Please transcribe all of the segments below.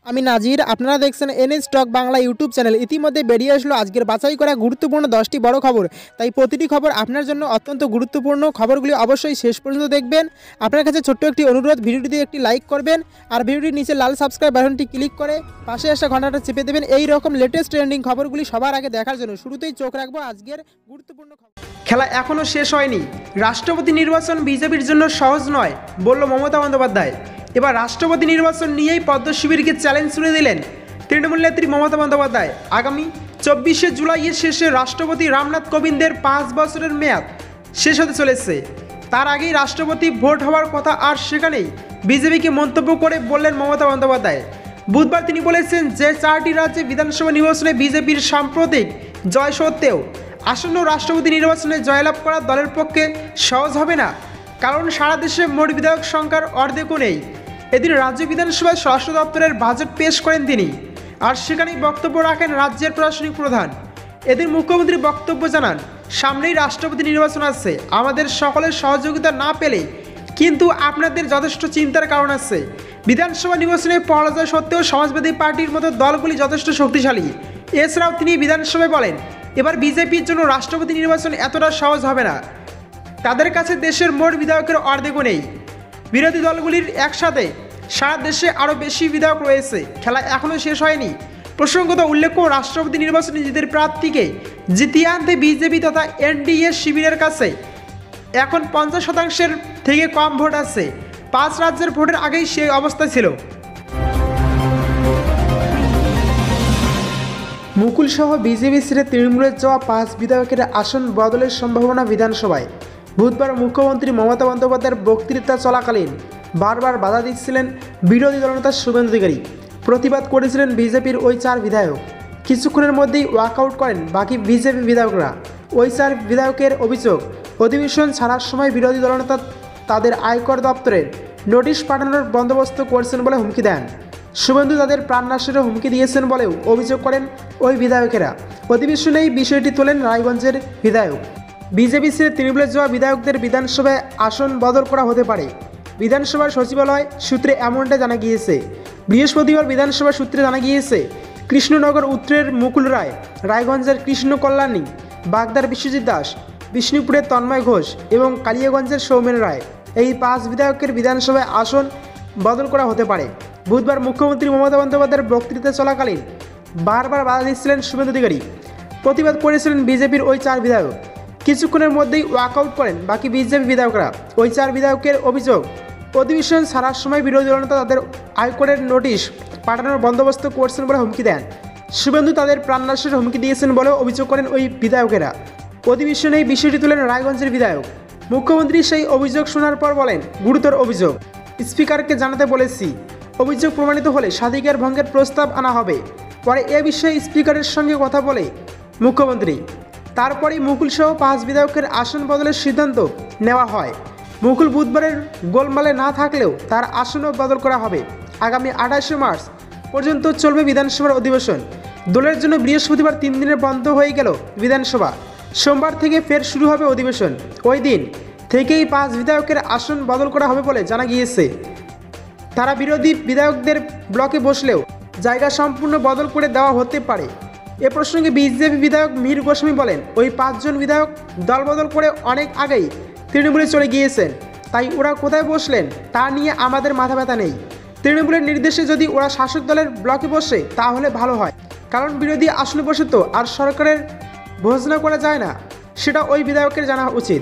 আমি নাজির, আপনারা দেখছেন NS stock Bangla YouTube channel. ইতিমধ্যে বেরিয়ে আসলো আজকের বাছাই করা গুরুত্বপূর্ণ 10টি বড় খবর। তাই প্রতিটি খবর আপনার জন্য অত্যন্ত গুরুত্বপূর্ণ। খবরগুলি অবশ্যই শেষ পর্যন্ত দেখবেন। আপনার কাছে ছোট্ট একটি অনুরোধ, ভিডিওটিতে একটি লাইক করবেন আর ভিডিওটির নিচে লাল সাবস্ক্রাইব বাটনটি ক্লিক করে পাশে আসা ঘন্টাটা চেপে দেবেন এই রকম লেটেস্ট ট্রেন্ডিং খবরগুলি সবার আগে দেখার জন্য। শুরুতেই চোখ রাখবো আজকের গুরুত্বপূর্ণ খবর। খেলা এখনও শেষ হয়নি, রাষ্ট্রপতি নির্বাচন বিজেপির জন্য সহজ নয় বলল মমতা বন্দ্যোপাধ্যায়। এবার রাষ্ট্রপতি নির্বাচন নিয়েই পদ্ম শিবিরকে চ্যালেঞ্জ ছুড়ে দিলেন তৃণমূল নেত্রী মমতা বন্দ্যোপাধ্যায়। আগামী 24শে জুলাইয়ের শেষে রাষ্ট্রপতি রামনাথ কোবিন্দের 5 বছরের মেয়াদ শেষ হতে চলেছে। তার আগেই রাষ্ট্রপতি ভোট হওয়ার কথা, আর সেখানেই বিজেপিকে মন্তব্য করে বললেন মমতা বন্দ্যোপাধ্যায়। বুধবার তিনি বলেছেন যে 4টি রাজ্যে বিধানসভা নির্বাচনে বিজেপির সাম্প্রতিক জয় সত্ত্বেও আসন্ন রাষ্ট্রপতি নির্বাচনে জয়লাভ করা দলের পক্ষে সহজ হবে না, কারণ সারা দেশে মোট বিধায়ক সংখ্যার অর্ধেকও নেই। এদিন রাজ্য বিধানসভায় স্বরাষ্ট্র দপ্তরের বাজেট পেশ করেন তিনি, আর সেখানেই বক্তব্য রাখেন রাজ্যের প্রশাসনিক প্রধান। এদিন মুখ্যমন্ত্রী বক্তব্য জানান, সামনেই রাষ্ট্রপতি নির্বাচন আছে, আমাদের সকলের সহযোগিতা না পেলে কিন্তু আপনাদের যথেষ্ট চিন্তার কারণ আছে। বিধানসভা নির্বাচনে পরাজয় সত্ত্বেও সমাজবাদী পার্টির মতো দলগুলি যথেষ্ট শক্তিশালী। এছাড়াও তিনি বিধানসভায় বলেন, এবার বিজেপির জন্য রাষ্ট্রপতি নির্বাচন এতটা সহজ হবে না, তাদের কাছে দেশের মোট বিধায়কের অর্ধেকও নেই। বিরোধী দলগুলির একসাথে সারা দেশে আরও বেশি বিধায়ক রয়েছে, খেলা এখনও শেষ হয়নি। প্রসঙ্গত উল্লেখ্য, রাষ্ট্রপতি নির্বাচনে নিজেদের প্রার্থীকে জিতিয়ে আনতে বিজেপি তথা এনডিএ শিবিরের কাছে এখন 50% থেকে কম ভোট আছে। 5 রাজ্যের ভোটের আগেই সেই অবস্থা ছিল। মুকুল সহ বিজেপি ছেড়ে তৃণমূলের যাওয়া 5 বিধায়কের আসন বদলের সম্ভাবনা বিধানসভায়। বুধবার মুখ্যমন্ত্রী মমতা বন্দ্যোপাধ্যায়ের বক্তৃতা চলাকালীন বারবার বাধা দিচ্ছিলেন বিরোধী দলনেতা শুভেন্দু অধিকারী। প্রতিবাদ করেছিলেন বিজেপির ওই 4 বিধায়ক। কিছুক্ষণের মধ্যেই ওয়াকআউট করেন বাকি বিজেপি বিধায়করা। ওই 4 বিধায়কের অভিযোগ, অধিবেশন ছাড়ার সময় বিরোধী দলনেতা তাদের আয়কর দপ্তরের নোটিশ পাঠানোর বন্দোবস্ত করছেন বলে হুমকি দেন। শুভেন্দু তাদের প্রাণনাশেরও হুমকি দিয়েছেন বলেও অভিযোগ করেন ওই বিধায়কেরা। অধিবেশনেই বিষয়টি তোলেন রায়গঞ্জের বিধায়ক। বিজেপি ছেড়ে তৃণমূলের যাওয়া বিধায়কদের বিধানসভায় আসন বদল করা হতে পারে। বিধানসভার সচিবালয় সূত্রে এমনটা জানা গিয়েছে। বৃহস্পতিবার বিধানসভা সূত্রে জানা গিয়েছে, কৃষ্ণনগর উত্তরের মুকুল রায়, রায়গঞ্জের কৃষ্ণ কল্যাণী, বাগদার বিশ্বজিৎ দাস, বিষ্ণুপুরের তন্ময় ঘোষ এবং কালিয়াগঞ্জের সৌমেন রায়, এই 5 বিধায়কের বিধানসভায় আসন বদল করা হতে পারে। বুধবার মুখ্যমন্ত্রী মমতা বন্দ্যোপাধ্যায়ের বক্তৃতা চলাকালীন বারবার বাধা দিচ্ছিলেন শুভেন্দু অধিকারী। প্রতিবাদ করেছিলেন বিজেপির ওই 4 বিধায়ক। কিছুক্ষণের মধ্যেই ওয়াকআউট করেন বাকি বিজেপি বিধায়করা। ওই 4 বিধায়কের অভিযোগ, অধিবেশন ছাড়ার সময় বিরোধী দলনেতা তাদের আয়করের নোটিশ পাঠানোর বন্দোবস্ত করছেন বলে হুমকি দেন। শুভেন্দু তাদের প্রাণনাশের হুমকি দিয়েছেন বলেও অভিযোগ করেন ওই বিধায়কেরা। অধিবেশনে এই বিষয়টি তুলেন রায়গঞ্জের বিধায়ক। মুখ্যমন্ত্রী সেই অভিযোগ শোনার পর বলেন, গুরুতর অভিযোগ, স্পিকারকে জানাতে বলেছি, অভিযোগ প্রমাণিত হলে স্বাধিকার ভঙ্গের প্রস্তাব আনা হবে। পরে এ বিষয়ে স্পিকারের সঙ্গে কথা বলে মুখ্যমন্ত্রী। তারপরেই মুকুল সহ 5 বিধায়কের আসন বদলের সিদ্ধান্ত নেওয়া হয়। মুকুল বুধবারের গোলমালে না থাকলেও তার আসনও বদল করা হবে। আগামী 28শে মার্চ পর্যন্ত চলবে বিধানসভার অধিবেশন। দলের জন্য বৃহস্পতিবার 3 দিনের বন্ধ হয়ে গেল বিধানসভা। সোমবার থেকে ফের শুরু হবে অধিবেশন। ওই দিন থেকেই 5 বিধায়কের আসন বদল করা হবে বলে জানা গিয়েছে। তারা বিরোধী বিধায়কদের ব্লকে বসলেও জায়গা সম্পূর্ণ বদল করে দেওয়া হতে পারে। এ প্রসঙ্গে বিজেপি বিধায়ক মীর গোস্বামী বলেন, ওই 5 জন বিধায়ক দল বদল করে অনেক আগেই তৃণমূলে চলে গিয়েছেন, তাই ওরা কোথায় বসলেন তা নিয়ে আমাদের মাথা ব্যথা নেই। তৃণমূলের নির্দেশে যদি ওরা শাসক দলের ব্লকে বসে তাহলে ভালো হয়, কারণ বিরোধী আসনে বসে তো আর সরকারের ভোজনা করা যায় না, সেটা ওই বিধায়কের জানা উচিত।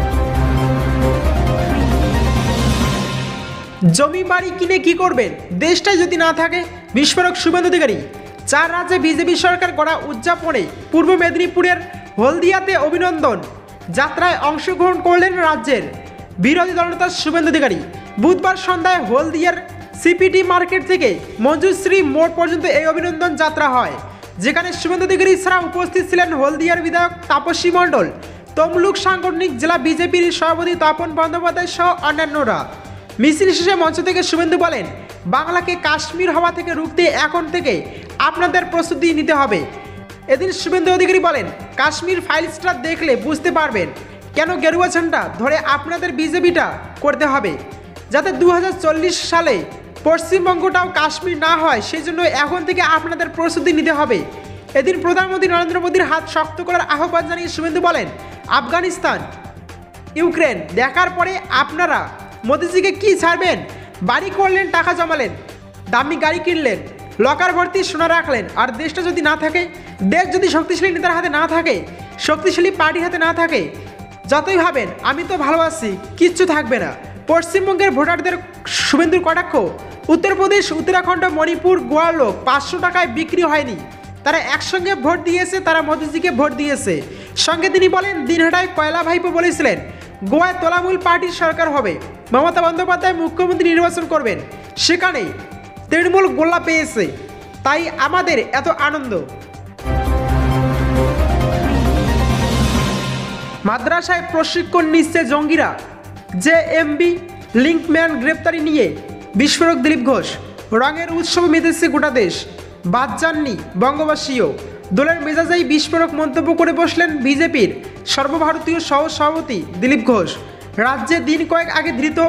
জমি বাড়ি কিনে কি করবেন, দেশটাই যদি না থাকে, বিস্ফোরক শুভেন্দু অধিকারী। 4 রাজ্যে বিজেপি সরকার গড়া উদযাপনে পূর্ব মেদিনীপুরের হলদিয়াতে অভিনন্দন যাত্রায় অংশগ্রহণ করলেন রাজ্যের বিরোধী দলনেতা শুভেন্দু অধিকারী। বুধবার সন্ধ্যায় হলদিয়ার সিপিটি মার্কেট থেকে মঞ্জুশ্রী মোড় পর্যন্ত এই অভিনন্দন যাত্রা হয়, যেখানে শুভেন্দু অধিকারী ছাড়া উপস্থিত ছিলেন হলদিয়ার বিধায়ক তাপসী মণ্ডল, তমলুক সাংগঠনিক জেলা বিজেপির সভাপতি তপন বন্দ্যোপাধ্যায় সহ অন্যান্যরা। মিছিল শেষে মঞ্চ থেকে শুভেন্দু বলেন, বাংলাকে কাশ্মীর হওয়া থেকে রুখতে এখন থেকে আপনাদের প্রস্তুতি নিতে হবে। এদিন শুভেন্দু অধিকারী বলেন, কাশ্মীর ফাইলসটা দেখলে বুঝতে পারবেন কেন গেরুয়া ঝান্ডা ধরে আপনাদের বিজেপিটা করতে হবে, যাতে 2040 সালে পশ্চিমবঙ্গটাও কাশ্মীর না হয় সেই জন্য এখন থেকে আপনাদের প্রস্তুতি নিতে হবে। এদিন প্রধানমন্ত্রী নরেন্দ্র মোদীর হাত শক্ত করার আহ্বান জানিয়ে শুভেন্দু বলেন, আফগানিস্তান ইউক্রেন দেখার পরে আপনারা মোদীজিকে কি ছাড়বেন? বাড়ি করলেন, টাকা জমালেন, দামি গাড়ি কিনলেন, লকার ভর্তি সোনা রাখলেন, আর দেশটা যদি না থাকে, দেশ যদি শক্তিশালী নেতার হাতে না থাকে, শক্তিশালী পার্টির হাতে না থাকে, যতই ভাবেন আমি তো ভালো আছি, কিচ্ছু থাকবে না। পশ্চিমবঙ্গের ভোটারদের শুভেন্দুর কটাক্ষ, উত্তরপ্রদেশ, উত্তরাখণ্ড, মণিপুর, গোয়ার লোক 500 টাকায় বিক্রি হয়নি, তারা একসঙ্গে ভোট দিয়েছে, তারা মোদীজিকে ভোট দিয়েছে। সঙ্গে তিনি বলেন, দিনহাটায় কয়লা ভাইপো বলেছিলেন গোয়ায় তোলামূল পার্টির সরকার হবে, মমতা বন্দ্যোপাধ্যায় মুখ্যমন্ত্রী নির্বাচন করবেন, সেখানে তৃণমূল গোল্লা পেয়েছে, তাই আমাদের এত আনন্দ। মাদ্রাসায় প্রশিক্ষণ নিচ্ছে জঙ্গিরা, জেএমবি লিঙ্কম্যান গ্রেপ্তারি নিয়ে বিস্ফোরক দিলীপ ঘোষ। রঙের উৎসবে মেতেছে গোটা দেশ, বাদ যাননি বঙ্গবাসীও। দলের মেজাজেই বিস্ফোরক মন্তব্য করে বসলেন বিজেপির সর্বভারতীয় সহ সভাপতি দিলীপ ঘোষ। রাজ্যে দিন কয়েক আগে ধৃত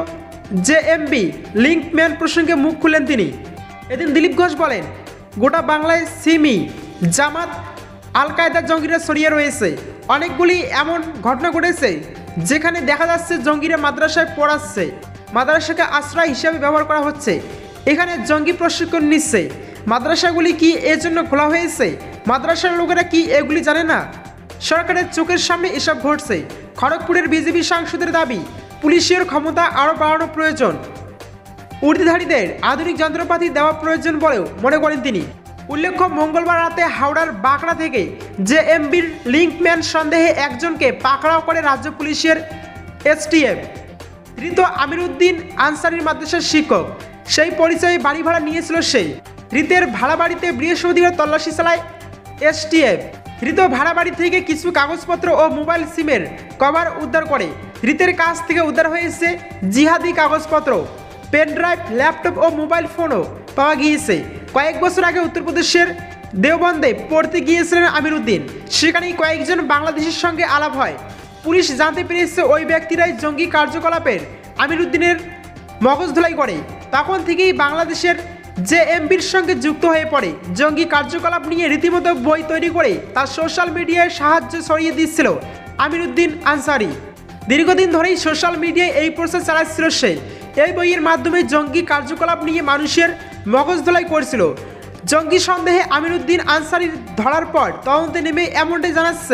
জেএমবি লিঙ্কম্যান প্রসঙ্গে মুখ খুললেন তিনি। এদিন দিলীপ ঘোষ বলেন, গোটা বাংলায় সিমি, জামাত, আল কায়দার জঙ্গিরা ছড়িয়ে রয়েছে। অনেকগুলি এমন ঘটনা ঘটেছে যেখানে দেখা যাচ্ছে জঙ্গিরা মাদ্রাসায় পড়াচ্ছে, মাদ্রাসাকে আশ্রয় হিসাবে ব্যবহার করা হচ্ছে, এখানে জঙ্গি প্রশিক্ষণ নিচ্ছে। মাদ্রাসাগুলি কি এর জন্য খোলা হয়েছে? মাদ্রাসার লোকেরা কি এগুলি জানে না? সরকারের চোখের সামনে এসব ঘটছে। খড়গপুরের বিজেপি সাংসদের দাবি, পুলিশের ক্ষমতা আরও বাড়ানো প্রয়োজন, উর্দিধারীদের আধুনিক যন্ত্রপাতি দেওয়া প্রয়োজন বলেও মনে করেন তিনি। উল্লেখ্য, মঙ্গলবার রাতে হাওড়ার বাঁকড়া থেকে জেএমবির লিঙ্কম্যান সন্দেহে একজনকে পাকড়াও করে রাজ্য পুলিশের এসটিএফ। ধৃত আমিরউদ্দিন আনসারির মাদ্রাসার শিক্ষক, সেই পরিচয়ে বাড়ি ভাড়া নিয়েছিল সেই। ধৃতের ভাড়া বাড়িতে বৃহস্পতিবার তল্লাশি চালায় এসটিএফ। ধৃত ভাড়া বাড়ি থেকে কিছু কাগজপত্র ও মোবাইল সিমের কভার উদ্ধার করে। ধৃতের কাছ থেকে উদ্ধার হয়েছে জিহাদি কাগজপত্র, পেনড্রাইভ, ল্যাপটপ ও মোবাইল ফোনও পাওয়া গিয়েছে। কয়েক বছর আগে উত্তরপ্রদেশের দেওবন্দে পড়তে গিয়েছিলেন আমিরউদ্দিন, সেখানেই কয়েকজন বাংলাদেশের সঙ্গে আলাপ হয়। পুলিশ জানতে পেরেছে ওই ব্যক্তিরাই জঙ্গি কার্যকলাপের আমিরউদ্দিনের মগজ ধোলাই করে। তখন থেকেই বাংলাদেশের জেএমবির সঙ্গে যুক্ত হয়ে পড়ে। জঙ্গি কার্যকলাপ নিয়ে রীতিমতো বই তৈরি করে তার সোশ্যাল মিডিয়ায় সাহায্য ছড়িয়ে দিচ্ছিল আমিরউদ্দিন আনসারি। দীর্ঘদিন ধরেই সোশ্যাল মিডিয়ায় এই প্রচার চালাচ্ছিল সে। এই বইয়ের মাধ্যমে জঙ্গি কার্যকলাপ নিয়ে মানুষের মগজ ধোলাই করছিল। জঙ্গি সন্দেহে আমিরউদ্দিন আনসারির ধরার পর তদন্তে নেমে এমনটাই জানাচ্ছে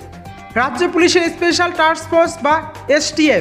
রাজ্য পুলিশের স্পেশাল টাস্ক ফোর্স বা এসটিএফ।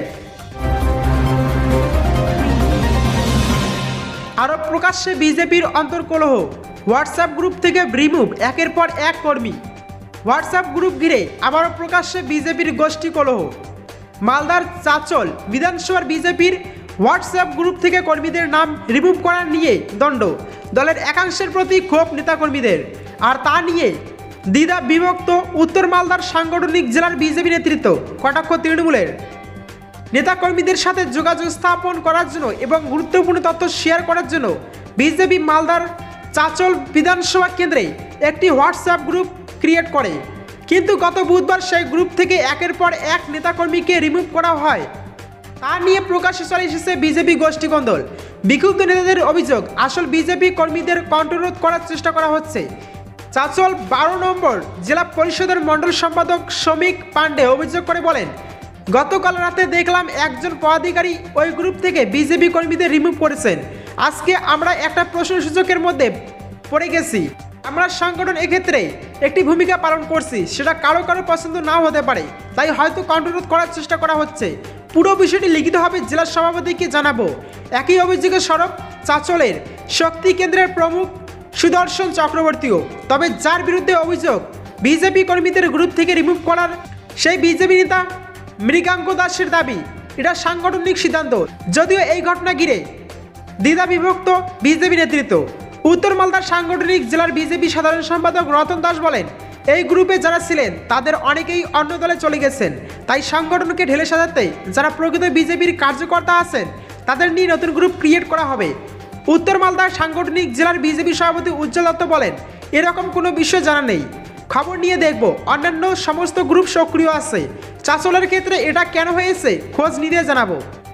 আরও প্রকাশ্যে বিজেপির অন্তর্কলহ, হোয়াটসঅ্যাপ গ্রুপ থেকে রিমুভ একের পর এক কর্মী। হোয়াটসঅ্যাপ গ্রুপ ঘিরে আবারও প্রকাশ্যে বিজেপির গোষ্ঠী কলহ। মালদার চাচল বিধানসভার বিজেপির হোয়াটসঅ্যাপ গ্রুপ থেকে কর্মীদের নাম রিমুভ করা নিয়ে দণ্ড। দলের একাংশের প্রতি ক্ষোভ নেতাকর্মীদের, আর তা নিয়ে দ্বিধা বিভক্ত উত্তর মালদার সাংগঠনিক জেলার বিজেপি নেতৃত্ব। কটাক্ষ তৃণমূলের নেতাকর্মীদের সাথে যোগাযোগ স্থাপন করার জন্য এবং গুরুত্বপূর্ণ তথ্য শেয়ার করার জন্য বিজেপি মালদার চাচল বিধানসভা কেন্দ্রে একটি হোয়াটসঅ্যাপ গ্রুপ ক্রিয়েট করে, কিন্তু গত বুধবার সেই গ্রুপ থেকে একের পর এক নেতাকর্মীকে রিমুভ করা হয়। তা নিয়ে প্রকাশ্যে চলে এসেছে বিজেপি গোষ্ঠী কোন্দল। বিক্ষুব্ধ নেতাদের অভিযোগ, আসল বিজেপি কর্মীদের কণ্ঠরোধ করার চেষ্টা করা হচ্ছে। চাচল 12 নম্বর জেলা পরিষদের মণ্ডল সম্পাদক শ্রমিক পাণ্ডে অভিযোগ করে বলেন, গতকাল রাতে দেখলাম একজন পদাধিকারী ওই গ্রুপ থেকে বিজেপি কর্মীদের রিমুভ করেছেন। আজকে আমরা একটা প্রশ্নসূচকের মধ্যে পড়ে গেছি। আমরা সংগঠন এক্ষেত্রে একটি ভূমিকা পালন করছি, সেটা কারো কারো পছন্দ নাও হতে পারে, তাই হয়তো কণ্ঠরোধ করার চেষ্টা করা হচ্ছে। পুরো বিষয়টি লিখিতভাবে জেলা সভাপতিকে জানাবো। একই অভিযোগে সরব চাচলের শক্তি কেন্দ্রের প্রমুখ সুদর্শন চক্রবর্তীও। তবে যার বিরুদ্ধে অভিযোগ বিজেপি কর্মীদের গ্রুপ থেকে রিমুভ করার, সেই বিজেপি নেতা মৃগাঙ্ক দাসের দাবি এটা সাংগঠনিক সিদ্ধান্ত। যদিও এই ঘটনা ঘিরে দ্বিধা বিভক্ত বিজেপি নেতৃত্ব। উত্তর মালদার সাংগঠনিক জেলার বিজেপি সাধারণ সম্পাদক রতন দাস বলেন, এই গ্রুপে যারা ছিলেন তাদের অনেকেই অন্য দলে চলে গেছেন, তাই সংগঠনকে ঢেলে সাজাতে যারা প্রকৃত বিজেপির কার্যকর্তা আছেন তাদের নিয়ে নতুন গ্রুপ ক্রিয়েট করা হবে। উত্তর মালদার সাংগঠনিক জেলার বিজেপি সভাপতি উজ্জ্বল দত্ত বলেন, এরকম কোনো বিষয় জানা নেই, খবর নিয়ে দেখব। অন্যান্য সমস্ত গ্রুপ সক্রিয় আছে। চাচলের ক্ষেত্রে এটা কেন হয়েছে খোঁজ নিতে জানাবো।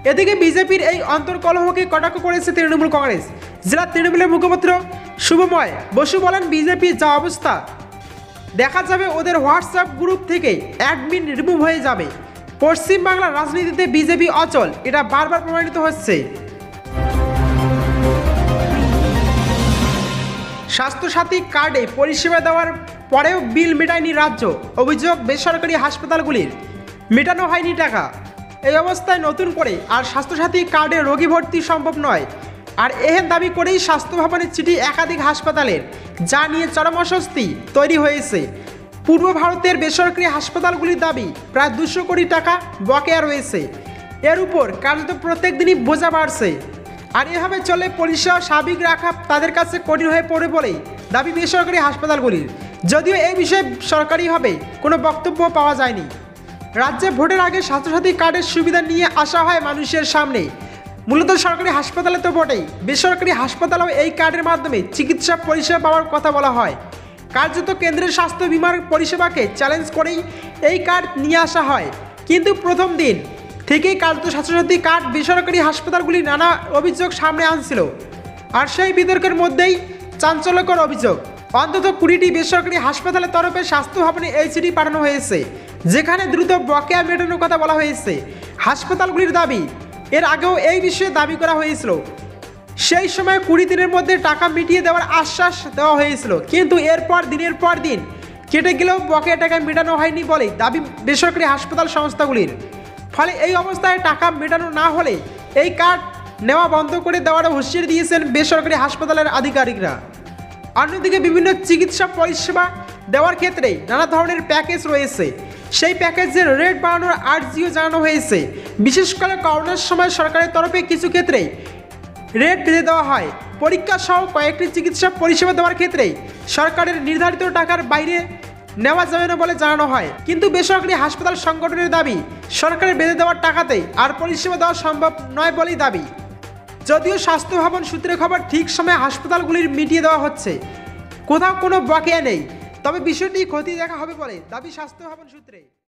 এদিকে বিজেপির এই অন্তর্কলহকে কটাক্ষ করেছে তৃণমূল কংগ্রেস। জেলা তৃণমূলের মুখপাত্র শুভময় বসু বলেন, বিজেপির যা অবস্থা দেখা যাবে ওদের হোয়াটসঅ্যাপ গ্রুপ থেকে অ্যাডমিন রিমুভ হয়ে যাবে। পশ্চিমবাংলার রাজনীতিতে বিজেপি অচল, এটা বারবার প্রমাণিত হচ্ছে। স্বাস্থ্যসাথী কার্ডে পরিষেবা দেওয়ার পরেও বিল মেটায়নি রাজ্য, অভিযোগ বেসরকারি হাসপাতালগুলির মেটানো হয়নি টাকা। এই অবস্থায় নতুন করে আর স্বাস্থ্যসাথী কার্ডে রোগী ভর্তি সম্ভব নয়। আর এহেন দাবি করেই স্বাস্থ্য ভবনের চিঠি একাধিক হাসপাতালের, যা নিয়ে চরম অস্বস্তি তৈরি হয়েছে। পূর্ব ভারতের বেসরকারি হাসপাতালগুলির দাবি প্রায় 200 কোটি টাকা বকেয়া রয়েছে। এর উপর কার্যত প্রত্যেক দিনই বোঝা বাড়ছে। আর এভাবে চলে পরিষেবা স্বাভাবিক রাখা তাদের কাছে কঠিন হয়ে পড়ে বলেই দাবি বেসরকারি হাসপাতালগুলির। যদিও এই বিষয়ে সরকারিভাবে কোনো বক্তব্য পাওয়া যায়নি। রাজ্যে ভোটের আগে স্বাস্থ্যসাথী কার্ডের সুবিধা নিয়ে আসা হয় মানুষের সামনে। মূলত সরকারি হাসপাতালে তো বটেই, বেসরকারি হাসপাতালেও এই কার্ডের মাধ্যমে চিকিৎসা পরিষেবা পাওয়ার কথা বলা হয়। কার্যত কেন্দ্রের স্বাস্থ্য বিমার পরিষেবাকে চ্যালেঞ্জ করেই এই কার্ড নিয়ে আসা হয়। কিন্তু প্রথম দিন থেকেই কার্যত স্বাস্থ্যসাথী কার্ড বেসরকারি হাসপাতালগুলি নানা অভিযোগ সামনে আনছিল। আর সেই বিতর্কের মধ্যেই চাঞ্চল্যকর অভিযোগ, অন্তত 20টি বেসরকারি হাসপাতালের তরফে স্বাস্থ্য ভবনে এই চিঠি পাঠানো হয়েছে, যেখানে দ্রুত বকেয়া মেটানোর কথা বলা হয়েছে। হাসপাতালগুলির দাবি, এর আগেও এই বিষয়ে দাবি করা হয়েছিল। সেই সময় 20 দিনের মধ্যে টাকা মিটিয়ে দেওয়ার আশ্বাস দেওয়া হয়েছিল, কিন্তু এরপর দিনের পর দিন কেটে গেলেও বকেয়া টাকা মেটানো হয়নি বলে দাবি বেসরকারি হাসপাতাল সংস্থাগুলির। ফলে এই অবস্থায় টাকা মেটানো না হলে এই কার্ড নেওয়া বন্ধ করে দেওয়ার হুঁশিয়ারি দিয়েছেন বেসরকারি হাসপাতালের আধিকারিকরা। অন্যদিকে বিভিন্ন চিকিৎসা পরিষেবা দেওয়ার ক্ষেত্রে নানা ধরনের প্যাকেজ রয়েছে। সেই প্যাকেজের রেট বাড়ানোর আর্জিও জানানো হয়েছে। বিশেষ করে করোনার সময় সরকারের তরফে কিছু ক্ষেত্রে রেট বেঁধে দেওয়া হয়। পরীক্ষা সহ কয়েকটি চিকিৎসা পরিষেবা দেওয়ার ক্ষেত্রে সরকারের নির্ধারিত টাকার বাইরে নেওয়া যাবে না বলে জানানো হয়। কিন্তু বেসরকারি হাসপাতাল সংগঠনের দাবি, সরকারের বেঁধে দেওয়ার টাকাতেই আর পরিষেবা দেওয়া সম্ভব নয় বলেই দাবি। যদিও স্বাস্থ্য ভবন সূত্রে খবর ঠিক সময়ে হাসপাতালগুলির মিটিয়ে দেওয়া হচ্ছে, কোথাও কোনো বকেয়া নেই, তবে বিষয়টি খতিয়ে দেখা হবে বলে দাবি স্বাস্থ্য ভবন সূত্রে।